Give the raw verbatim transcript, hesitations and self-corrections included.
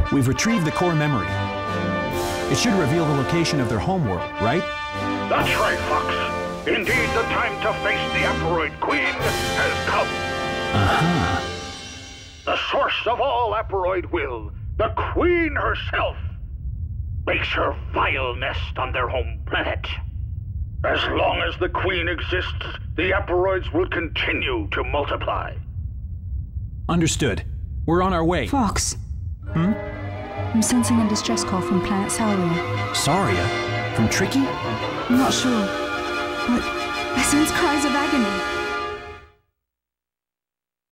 We've retrieved the core memory. It should reveal the location of their homeworld, right? That's right, Fox. Indeed, the time to face the Aperoid Queen has come. Uh-huh. The source of all Aperoid will, the Queen herself, makes her vile nest on their home planet. As long as the Queen exists, the Aperoids will continue to multiply. Understood. We're on our way. Fox. Hmm? I'm sensing a distress call from planet Sauria. Sauria? From Tricky? I'm not sure, but I sense cries of agony.